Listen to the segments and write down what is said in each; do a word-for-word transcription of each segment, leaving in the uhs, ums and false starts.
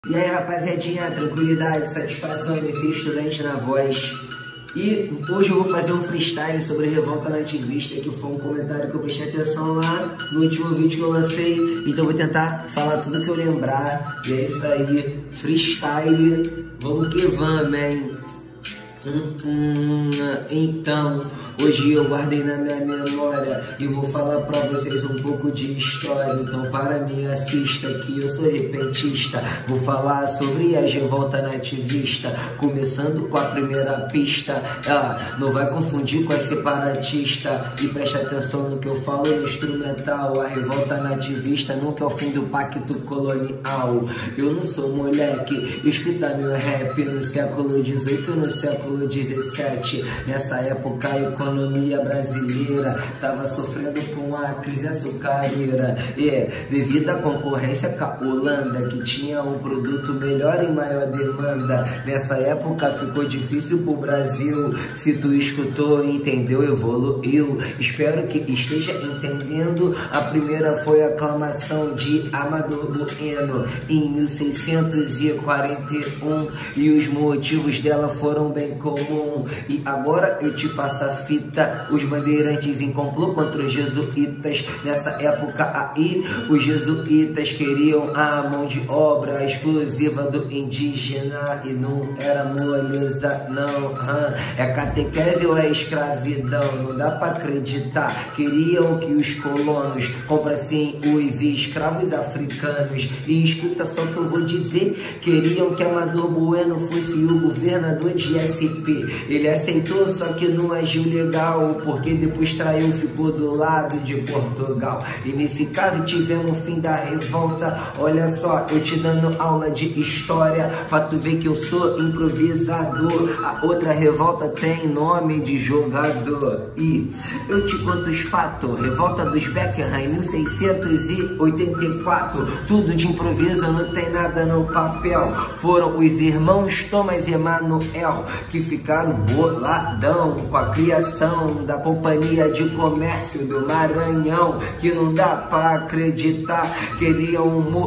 E aí, rapaziadinha, tranquilidade, satisfação, iniciei estudante na voz. E hoje eu vou fazer um freestyle sobre revolta nativista, que foi um comentário que eu prestei atenção lá no último vídeo que eu lancei. Então eu vou tentar falar tudo que eu lembrar. E é isso aí, freestyle, vamos que vamos, hein? Hum, hum, então, hoje eu guardei na minha memória e vou falar pra vocês um pouco de história. Então para mim assista que eu sou repentista. Vou falar sobre a revolta nativista, começando com a primeira pista. Ela não vai confundir com a separatista. E preste atenção no que eu falo no instrumental. A revolta nativista nunca é o fim do pacto colonial. Eu não sou moleque, escuta meu rap no século dezoito, no século dezessete. Nessa época a economia brasileira tava sofrendo com a crise açucareira. E devido à concorrência com a Holanda, que tinha um produto melhor e maior demanda, nessa época ficou difícil pro Brasil. Se tu escutou, entendeu, evoluiu. Espero que esteja entendendo. A primeira foi a aclamação de Amador Bueno em mil seiscentos e quarenta e um, e os motivos dela foram bem comum. E agora eu te faço a fita. Os bandeirantes em complô contra os jesuítas. Nessa época aí, os jesuítas queriam a mão de obra exclusiva do indígena. E não era moleza, não. Hum. É catequese ou é escravidão? Não dá pra acreditar. Queriam que os colonos comprassem os escravos africanos. E escuta só que eu vou dizer. Queriam que Amador Bueno fosse o governador de S P. Ele aceitou, só que não agiu legal, porque depois traiu, ficou do lado de Portugal. E nesse caso tivemos o fim da revolta. Olha só, eu te dando aula de história pra tu ver que eu sou improvisador. A outra revolta tem nome de jogador. E eu te conto os fatos. Revolta dos Beckham em mil seiscentos e oitenta e quatro. Tudo de improviso, não tem nada no papel. Foram os irmãos Thomas e Emanuel que ficaram boladão com a criação da Companhia de Comércio do Maranhão, que não dá pra acreditar. Queriam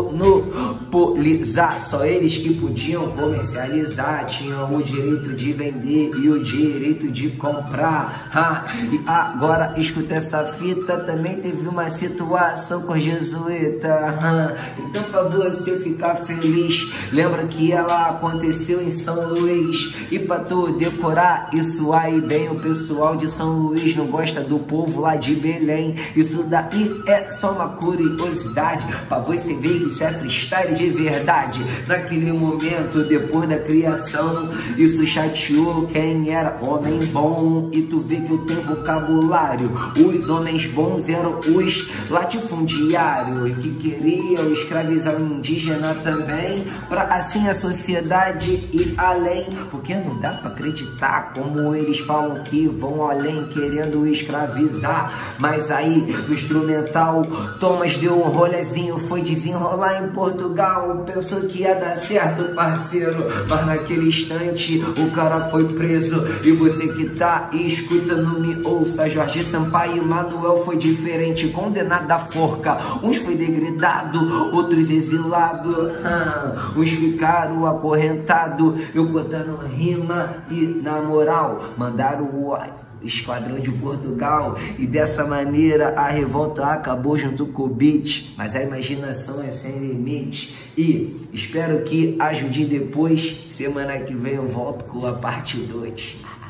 monopolizar, só eles que podiam comercializar, tinham o direito de vender e o direito de comprar. Ha! E agora escuta essa fita, também teve uma situação com jesuíta. Ha! Então pra você ficar feliz, lembra que ela aconteceu em São Luís. E pra tu decorar isso aí bem, o pessoal de São Luís não gosta do povo lá de Belém. Isso daí é só uma curiosidade pra você ver que isso é freestyle de verdade. Naquele momento, depois da criação, isso chateou quem era homem bom. E tu vê que eu tenho vocabulário. Os homens bons eram os latifundiários, que queriam escravizar o indígena também, pra assim a sociedade ir além. Porque não dá pra acreditar como eles falam que vão além, querendo escravizar. Mas aí no instrumental Thomas deu um rolezinho, foi desenrolar em Portugal. Pensou que ia dar certo, parceiro, mas naquele instante o cara foi preso. E você que tá escutando, me ouça. Jorge Sampaio e Manuel foi diferente, condenado à forca. Uns foi degradado, outros exilado. Ah, uns ficaram acorrentados. Eu contando rima e na moral mandaram o Esquadrão de Portugal. E dessa maneira a revolta acabou junto com o beat. Mas a imaginação é sem limite. E espero que ajude depois. Semana que vem eu volto com a parte dois.